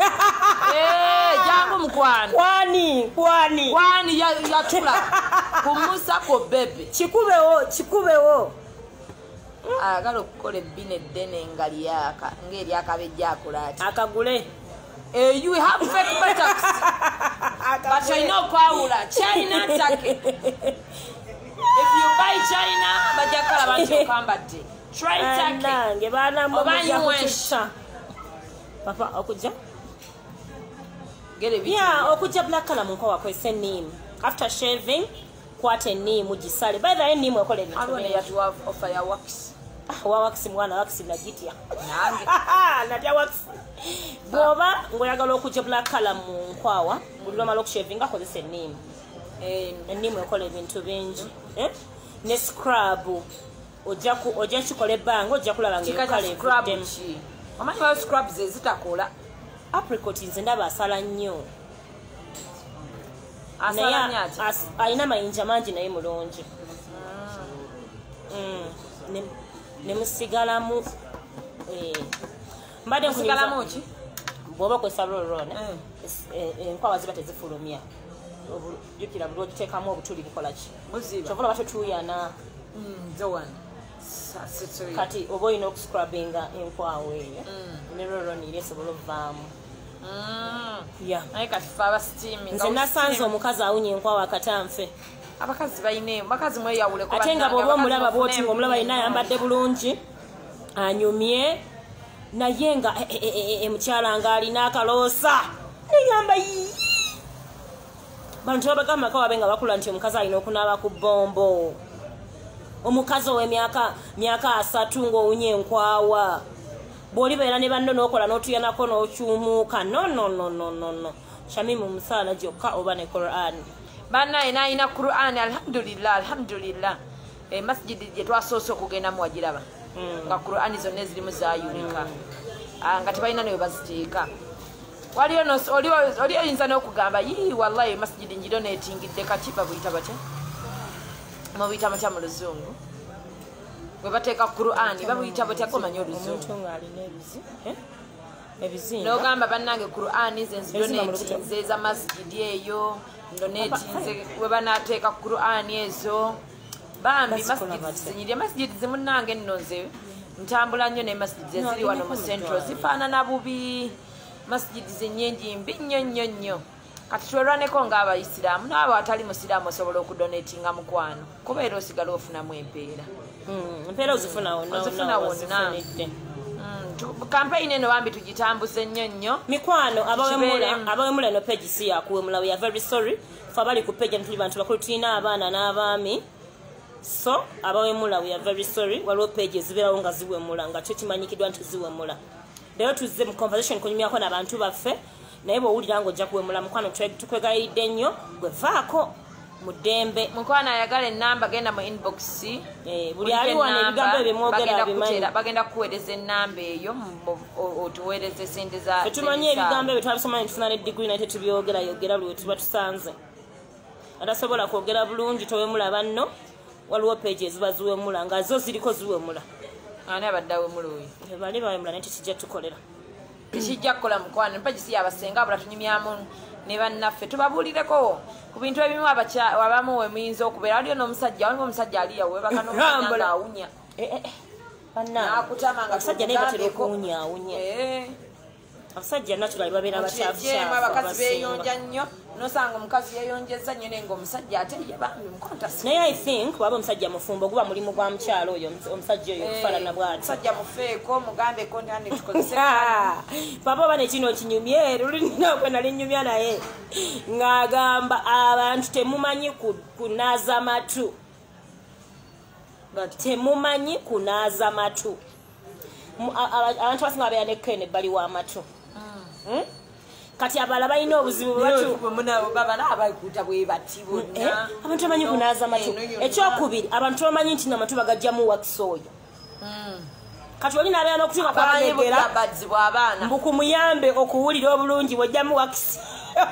Jangu mukwano. Kwani yatula kumusa ko bebe. Kikubewo. Agala okukola ebbina eddene nga lyaka ng'eri akabejja akulati. Akagule. You have fake buttocks. But I know kwawula China take. If you buy China, bajakala bantu kambadde. Try take. Nange bana mubanja. Papa okujja? Get a video. Yeah, okujja black color munko wakwese neem. After shaving, kwate neem ujisale. By the way neem okole ni. Alone yatu offer ya wax. Wa wax mwana wax nagitia. Nange. Nadia wax. Boba ngoyagala okujja black color munkwawa, bulwa malo shaving akozese neem. Neem okole ebintu bingi. Ne scrub. Ojja kikola ebbanga ojja kulaba ng'ekale evuddemu. Omanyi bayo scrubs ezitakola. Apricot nze ndaba asala nnyo. Asala nnyo ati? Alina mayinja mangi naye mulungi. Ne musigalamu. Mbadde musigalamu ki? Bw'oba okozesa roll-on. Enkwawa ziba tezifulumya. Jjukira buli ogiteekamu obutuli bukola ki? Kyovola batotuuyana. Kati oba olina okuscrubbinga enkwawa eyo ne roll-on esobola ovaamu. Nze nasanze omukazi awunya enkwawa akatanfe. Abakazi balina bakazi mweyawuleko. Ate nga bw'oba omulaba bw'oti ng'omulaba yina ayambadde bulungi anyumye naye nga mukyala nga alina akaloosa neyamba bantu babagamba kawabe nga bakula nti omukazi alina okunaaba ku bbombo. Omukazi ow'emyaka 3 ng'owunya enkwawa bw'olibeera ne banno n'okola n'otuyanako n'okyumuuka no. Shamim musaala gyokka oba ne Quran. Bannaye n'alina Quran alhamdulillah. Masjidi gye twasoose okugendamu wagiraba nga Quran zonna ezirimu zaayulika nga tebalina nayo baziteeka. Oli oyinza n'okugamba yii wallahi masjidi ngidonetingidde kati babuyita batya? Mubuyita batya mu luzungu? Bwe bateeka Quran babuyita batya? Gomanyi oluzungu? ebizimba n'ogamba bannange Qur'ani ze nzidonetinze za masjidi eyo ndonetinze we banaateeka Qur'ani ezo bambi masjidi zimunange nno nze ntambula nnyo ne masjidi zeziri wano mu central zifaanana bubi masjidi zennyingi mbi nnyo kati twerwaneko ng'abayisiraamu naabo atali musiraamu osobola okudonetinga mukwano kubeera osigala ofunamu empeera empeera ozifuna wonna campaign eno bambi tugitambuze nnyo mikwano abawemula eno page si yakuwemula we are very sorry fe abali ku page tuli bantu bakulu tulina abaana n'abaami so abawemula we are very sorry waliwo page ezibeerawo nga ziwemula nga kyo kimanyikiddwa nti ziwemula leero tuzze mu conversation kunyumyako n'abantu baffe naye bw'owulira ng'ojja kuwemula mukwano tukwegayidde nnyo gwevaako mu ddembe mukwano ayagala ennamba genda mu inbox buli aliwana ebigambo ebyemwogera bimanyi bagenda kukuweereza ennamba eyo otuweereze sente za tetumanyi ebigambo ebyo twabisoma netufuna ne degree naye tetubyogerayogera lwe tuba tusanze atasobola kwogera bulungi towemula banno waliwo page eziba ziwemula nga zo ziriko ziwemula ani abadde awemula oyo bali bawemula naye tekijja tukolera tekijja kukola mukwano mpagisi yabasenga abula tunyumyamu ne bannaffe tubabuulireko ku bintu ebimu abamu wemuyinza okubeera waliyo n'omusajja waliwo omusajja aliyawebaka n'omwana awunya abasajja naye batera okuwunyaawunya abasajja naturali babeera abakyafuyemu abakazi beeyonja nnyo nosanga omukazi yeeyonjeza nnyo naye ng'omusajja ate ye bambi mukontasi naye I think waba omusajja mufumbo guba mulimu gwa mukyalo oyo omusajja oyo okufaanana bw'ati omusajja mufeeko mugambeko nti tukozese papa oba nekino kinyumye lulina okwe nali nnyumya naye ng'agamba abantu temumanyi kunaaza matu temumanyi kunaaza matu abantu basinga babeera nekkene ebbali w'amatu kati abala balina obuzibu abantu bamanyi kunaaza matu ekyokubiri abantu bamanyi nti namatu bagajjamu wakisi oyo kati oli nabeera n'okutuuka kwategera mbukumuyambe okuwulira obulungi bwojjamu wakisi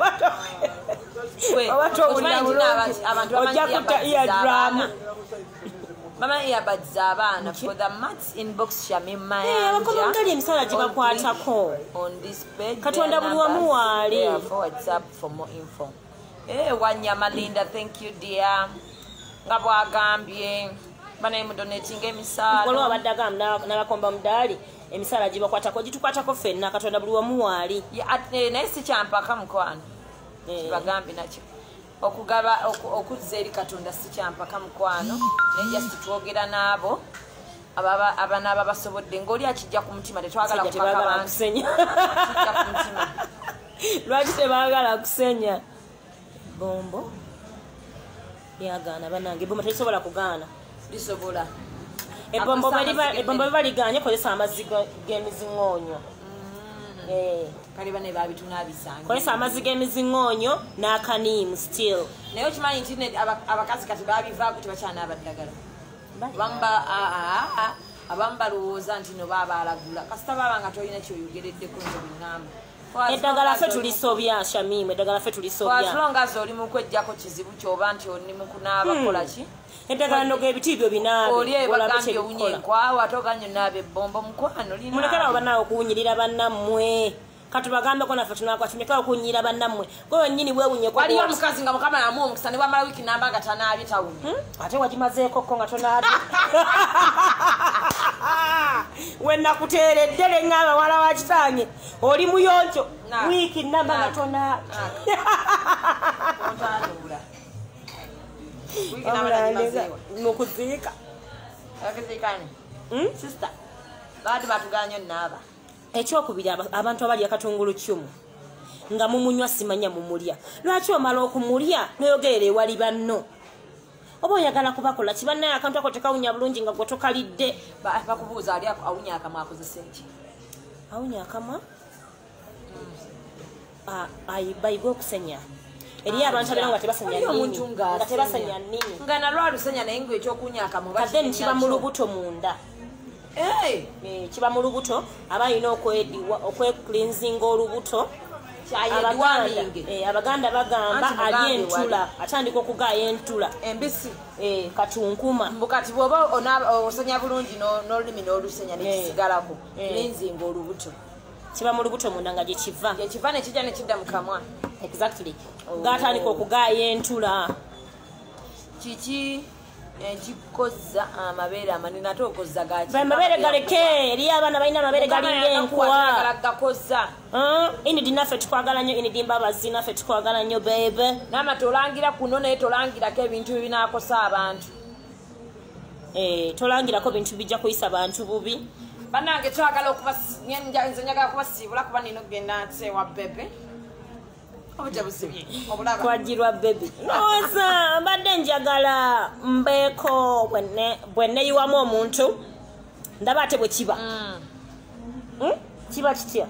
oba towulira bulungi ojja kutta eardrum mama earbuds abaana for the maths inbox Shamima abakomangali emisala gye bakwatako on this page katonda buli wamu waali for WhatsApp for more info Wanyama Linda thank you dear nga bwagambye banaye mu donating emisala waliwo abadde agamba n'abakomba mudaali emisala gye bakwatako gitukwatako ffenna katonda buli wamu waali naye si kyampaka mukwano kibagambe nakyo okugaba okuzza eri katonda si kyampaka mukwano naye just twogera n'abo abanaaba basobodde ng'oli akijja ku mutima tetwagala kupaka kusenya lwaki tebaagala kusenya bombo lyagaana banange ebombo terisobola kugaana lisobola ebombo bwe baliganye kozesa amazzi g'emiziŋoonyo kale bane babitunaabisanga kozesa amazzi g'emiziŋoonyo n'akaniimu still naye okimanyi nti abakazi kati babivaako tebakyanabaddagala abamu balowooza nti no baabalagula kasita baba nga tolina kyoyogereddeko nze bingamba eddagala ffe tulisobya Shamimu eddagala ffe tulisobya twatulongazi oli mu kwejjako kizibu kyoba nti oli mu kunaaba kola ki eddagala noga ebiti ebyo binaabe oli ebagambye owunye enkwawa ate oganye onaaba ebbombo mukwano mulekerawo bannaawe okuwunyirira bannammwe katubagambeko naffe tunakwatumyekao okuwunyirira bannammwe gwe wennyini bwewunyeko waliyo omukazi nga mukama yamuwa omukisa ne bwamala wiiki namba nga tanaabye tawunya ate wagimazeekoko nga tonaabye wenakuteeredde leŋŋamba mwana wa kitange oli muyonjo wiiki namba nga tonaabye mukuziika sister baadi batuganya onaaba ekyokubiri abantu abali akatungulu kyumu nga mumunywa simanya mumulya lwaki omala okumulya noyogerera ewali banno oba oyagala kubakola kibannaye akantu ako tekawunya bulungi nga gwe tokalidde bakubuuza ali awunya akamwa akozesa eki awunya akamwa bayiga okusenya eriyo abantu abeera nga tebasenya nnimi nga nalwalusenya naye nga ekyokuwunya akamwa kadeni kiba mu lubuto munda kiba mu lubuto aba alina okwecleansinga olubuto abaganda bagamba ali entula atandika okugaaya entula embisi katunkuma mbukati bwoba osenya bulungi n'olulimi n'olusenya nekisigalako cleansinga olubuto kiba mu lubuto munda nga gye kiva ekiva ne kijja ne kidda mu kamwa exactly gaatandika okugaaya entula kiki ekikoza amabeere amanene ate okozza gaki amabeere galeke eriyo abaana balina amabeere galinga enkwa gakoza inidi naffe tukwagala nnyo inidi mbabazi naffe tukwagala nnyo bebe naama tolangira kuno naye tolangirako ebintu bibinaakosa abantu tolangirako bintu bijja kuyisa abantu bubi bannange twagala nze njagala kubasiibula kuba nina okugenda nsewa bebe kwajirwa bebi noza mbadde njagala mbeeko bwe neyiwamu omuntu ndaba ate bwe kiba kiba kitya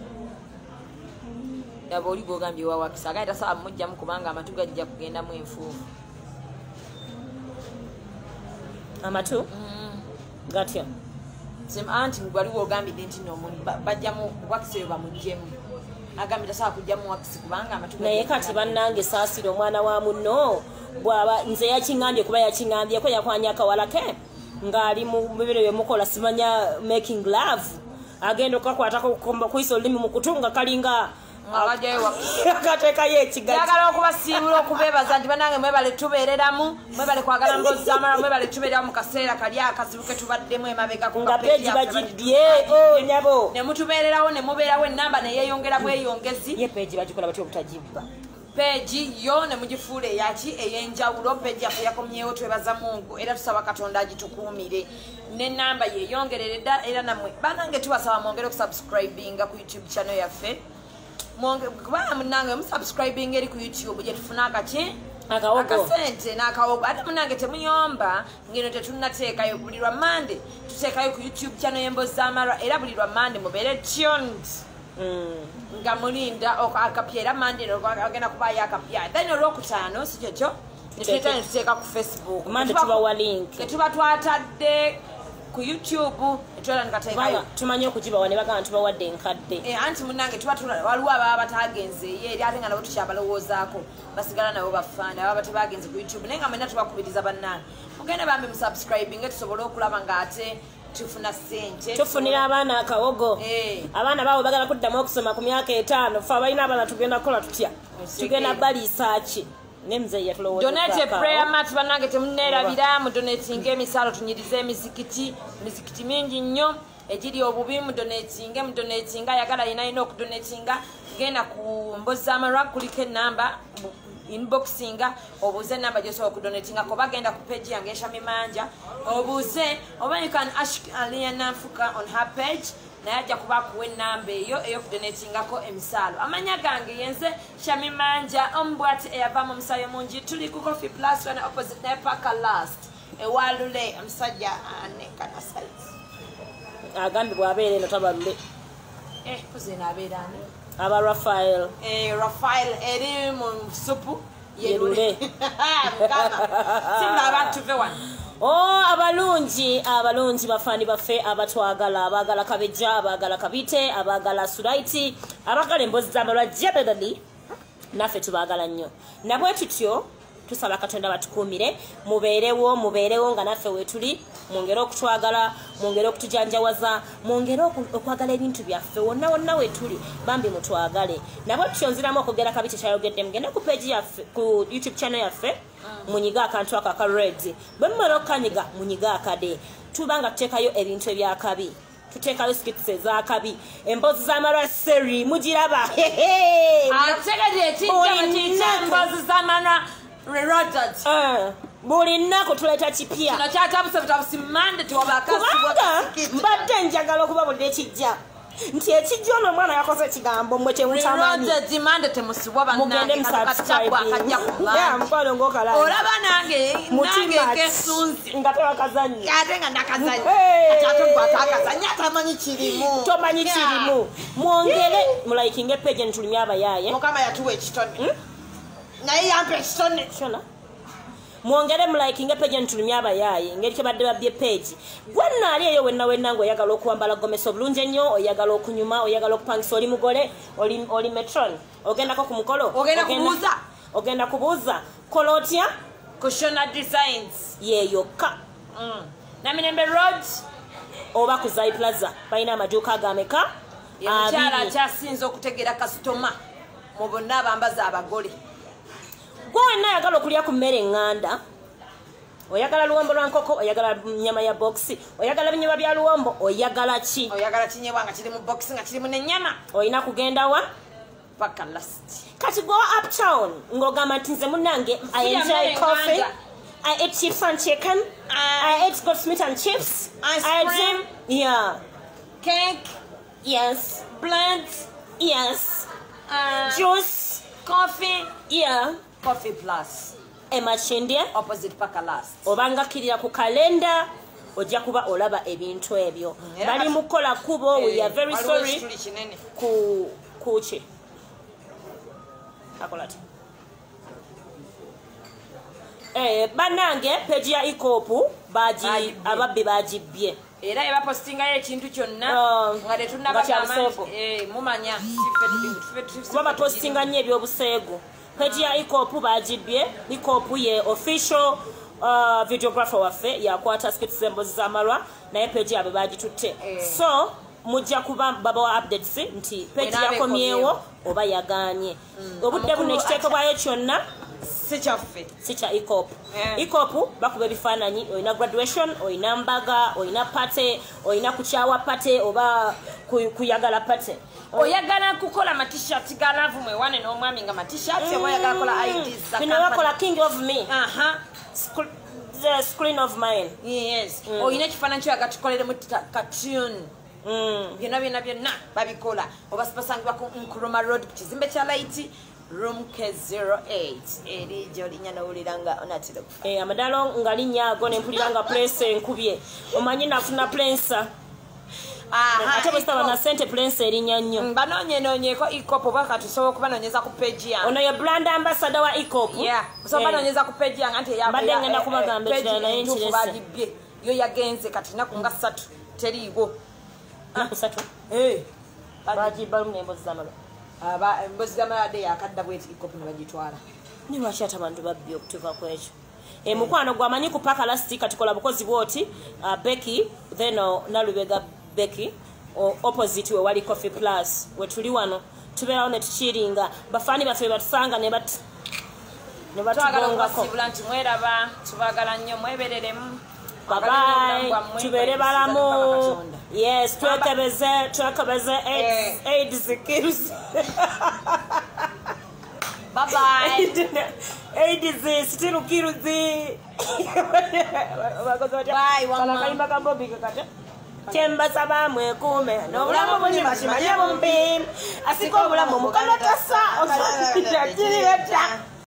yaba oli gwogambye wawakisa agaye tasaba mujjamu kubanga amatu gajja kugendamu enfuufu amatu gatya anti waliwo ogambidde nti bajjamu wakisa eyo bamuggyemu agambye tasaba kujjamu wakisi kubanga amatu naye kati bannange saasira omwana wa munno bwaba nze yakiŋŋambye kuba yakiŋŋambyeko yakwanya akawala ke ng'ali mu bibiro byemukola simanya making love agenda okakwatako kuyisa olulimi mu kutu nga kalinga akateekayo ekigajagala okubasiibula okubeebaza nti bannange mwebale tubeereramu mwebale kwagala mbozamala mwebale tubeereramu mu kaseera kali akazibu ke tubaddemu emabegako nga peegi bagiddye nyabo ne mutubeererawo ne mubeerawo ennamba neyeeyongera bweyongezi ye peegi bagikola batya obutagibba peegi yo ne mugifuula eyaki ey'enjawulo peegi yaffe yakomyewo twebaza Mungu era tusaba Katonda agitukuumire n'ennamba yeeyongerere dda era nammwe bannange tubasaba mwongere okusubscribinga ku YouTube channel yaffe kubanga munange musubscribing eri ku YouTube gye tufuna akasente n'akawogo ate munange temuyomba ngeno tetunnateekayo buli lwa Monday tuteekayo ku YouTube channel y'Emboozi z'Amarwa era buli lwa Monday mubeere tuned nga mulinda akapya era Monday agenda kubaayo akapya then olwokutaano si kyekyo netuleta ne tuteeka ku Facebook tubawa link tetuba twatadde ku YouTube etwala nikateekayo tumanyi okugibawa ne bagamba tubawadde enkadde anti munange waliwo ababa batagenzeeyo eri ate nga nabo tukyabalowoozaako basigala nabo bafaana ababa tebagenze ku YouTube naye nga mwena tubakubiriza bannange mugende bambi musubscribing tusobole okulaba ng'ate tufuna ssente tufunira abaana akawogo abaana bawe bagala kuddamu okusoma ku myaka 5 fe abalina abaana tugenda kukola tutya tugenda baliisa ki nemzeya tulowooza donate prayer mat bannange temunneerabira mu donating emisaalo tunyirize emizikiti mingi nnyo egiri obubi mu donating ayagala yina okudonatinga genda ku Mboozi z'Amarwa kuliko enamba inboxinga obuuze enamba gyosobola okudonatinga koba genda ku page yange Shami Manja obuuze oba you can ask Aliana Nfuka on her page naye ajja kuba akuwa ennamba eyo ey'okudonatingako emisaalo amanya gange yenze Shami Manja omubwati eyava mu musaayo mungi tuli ku Coffee Plus wana opposite ne Paka Last ewalule omusajja anekana size agambye bw'abeera eno tabalule kuzina abeera ani aba Rafael eri mu supu yerule simba abantu tuve wano abalungi bafaani baffe abatwagala abaagala kabeja abaagala kabite abaagala sulaiti abaagala Emboozi z'Amarwa jebedali naffe tubaagala nnyo nabwe tutyo tusaba Katonda batukuumire mubeerewo nga naffe wetuli mwongere okutwagala mwongere okutujanjawaza mwongere okwagala ebintu byaffe wonna wetuli bambi mutwagale nabwe tutyonziramu okugera kabite kyayogedde mugende ku page yaffe ku YouTube channel yaffe munyiga akantu ako aka red bwe mumala okukanyiga munyiga akade tubanga tuteekayo ebintu ebyakabi tuteekayo skits ezakabi Emboozi z'Amarwa seri mugiraba ategedde Emboozi z'Amarwa reloaded buli nnaku tuleeta kipya kino kyatabuse Monday kubanga mbadde njagala okubabulira ekijja nti ekijja ono omwana yakoze ekigambo mmwe kyemutamanyi mugende mumukwalo ng'okalaa olaba nange nkesunzi nga tewakazanyi ate nga nakazanyi akazanyi atamanyi kirimu tomanyi kirimu mwongere mulayikinga epeje nitulumya abayaaye mukama yatuwa ekitone naye yampa ekitone shona mwongere mulayikinga peji ntulumya abayaaye ngeri kyebadde babbye peji gwenna ali eyo wenna ng'oyagala okuwambala gomesa obulungi ennyo oyagala okunyuma oyagala okupangisa oli mugole oli metron ogendako ku mukolo ogenda kubuuza kola otya kushona designs yeyokka Namirembe Road oba ku Zai Plaza balina amaduuka agameka omukyala akyasinza okutegeera kasitoma mu bonna abambaza abagole. Gwe wenna ayagala okulya ku mmere eŋŋanda, oyagala luwombo lwa nkoko, oyagala nyama ya boxi, oyagala binyama bya luwombo, oyagala ki? Oyagala kinyebwa nga kiri mu boxi nga kirimu n'ennyama. Oyina kugenda wa? Paka last. Kati go uptown ng'ogamba nti nze munnange I enjoy coffee, I ate chips and chicken, I ate goat's meat and chips, ice cream, yeah, cake, yes, blend, yes, juice, coffee, yeah, coffee plus. Emachindye opposite paka last. Obanga kirira ku kalenda ojja kuba olaba ebintu ebyo. Bali mukola kubo, we are very sorry. Kuchi. Akolati. Banange page ya ikopu ababbi bagibye. Era eba postinga ekintu kyonna nga tetunnaba mumanya kuba postinga nnyo ebyobuseegu. Page ya ikopu bagibye. Ikopu ye official videographer waffe yakwata skit symbols z'amalwa naye page yabe bagitutte. So mujja kuba babawa updates nti page yakomyewo oba yagaanye. Obudde buno ekiteekebwayo kyonna si kya ikopu. Ikopu bakuba ebifaananyi, oyina graduation, oyina mbaga, oyina pate, oyina kukyawa pate oba kuyagala pate. Oyagala kukola matishat ga love mwewane n'omwami nga matishat oba oyagala kola IDs za bino bakola king of me. The screen of mine. Yes. Oyina ekifaananyi kyoyaga tukoleremu cartoon. Byonna babikola oba sipasangibwa ku Nkrumah Road ku kizimbe kya Light room K08 eri gy'olinya n'owulira nga onatera okufa. Amadalo nga linnyago ne mpulira nga prince enkubye. Omanyi nafuna prince. Ate bwe sitaba na ssente prince erinnya nnyo. Banoonyeeko ikopu oba katusobola okubanoonyeza ku page yange. Ono ye brand ambassador wa ikopu. Osobola banoonyeza ku page yange anti mbadde ngenda kubagamba ekirala naye nkirese. Yo yagenze kati naku nga 3 teriiwo. Naku 3? Bagibalumu n'emboozi z'amalwa. Emboozi z'amalwa de yakadda bweti ikopu ne bagitwala. Ni lwaki ate abantu babbi okutuuka ku ekyo? Mukwano gwamanyi ku paka lasti kati kola bukozi bwoti Becky then Nalubega Becky opposite we wali Coffee Plus we tuli wano tubeerawo ne tukiringa bafaani baffe batusanga ne batugongako. Mweraba tubagala nnyo mwebereremu. Bye tubeere balamu. Yes, twekebeze AIDS kills. Bye bye. AIDS still kills. Bye one. Chemba saba mwekume n'obulamu bunyima kimanye bumpi asiko obulamu mukalotasa okukira kiriyeta